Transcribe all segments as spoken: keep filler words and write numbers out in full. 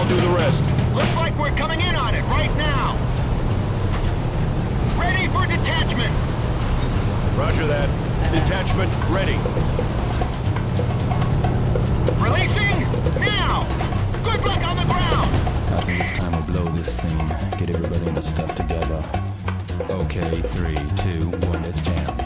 I'll do the rest. Looks like we're coming in on it right now. Ready for detachment. Roger that. Detachment ready. Releasing now. Good luck on the ground. I think it's time to blow this thing. Get everybody in the stuff together. Okay, three, two, one, let's jam.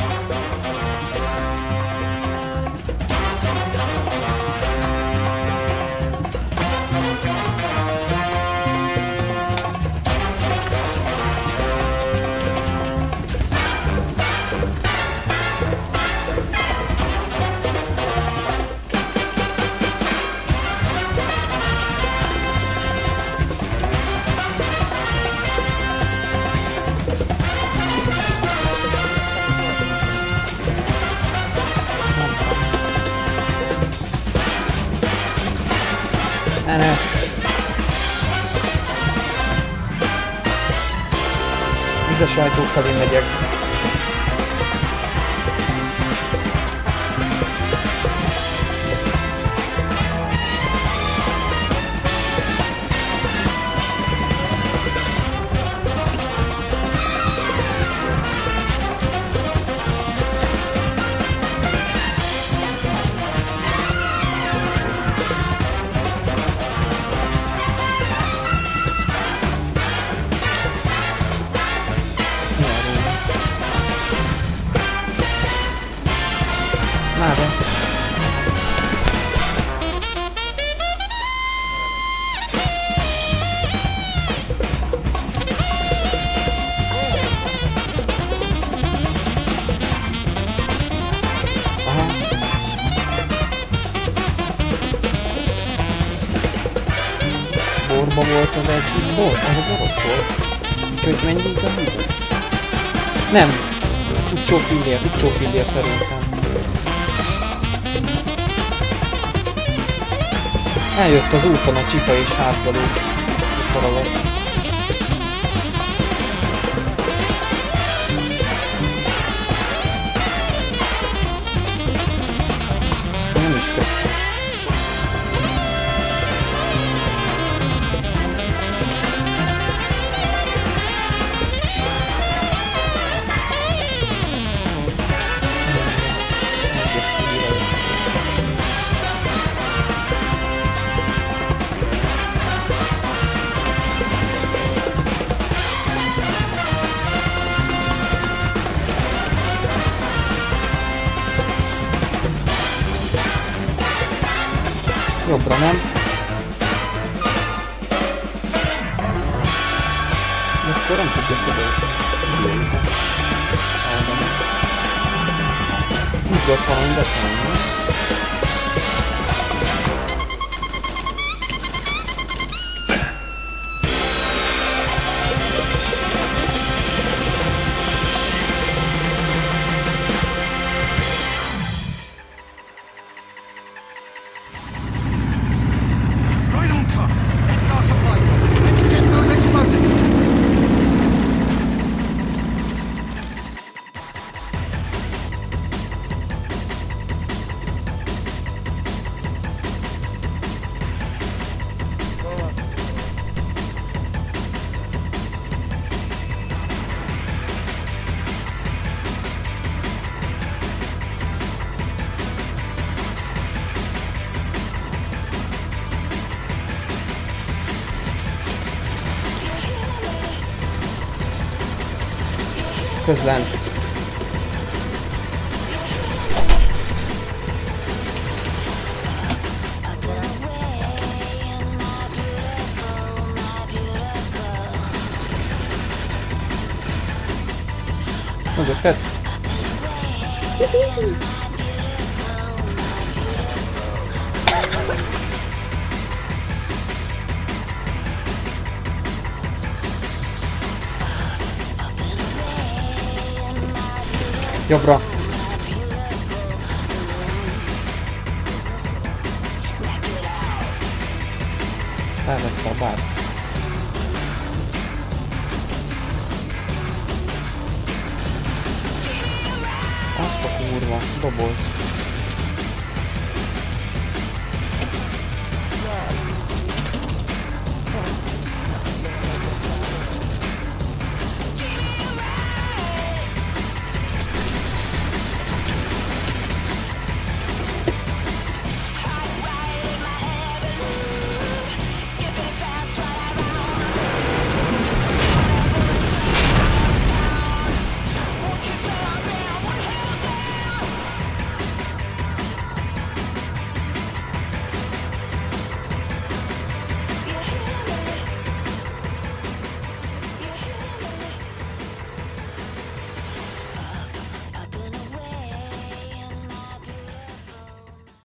Enes. Vizes ajtó felé megyek. Nada. Aha. Borba volt az egy bor, az a boros volt. Úgyhogy menjünk a hídra. Nem. Utcsó pillér, utcsó pillér szerintem. Eljött az úton a csipa és hátbaló forralott. Nem is kell. Jobbra nem. Akkor nem tudja földölni. Úgy volt valami beszállni. Közlent. Mögötted? Jobbra. Elvette a bár. Azt a kurva, doboz.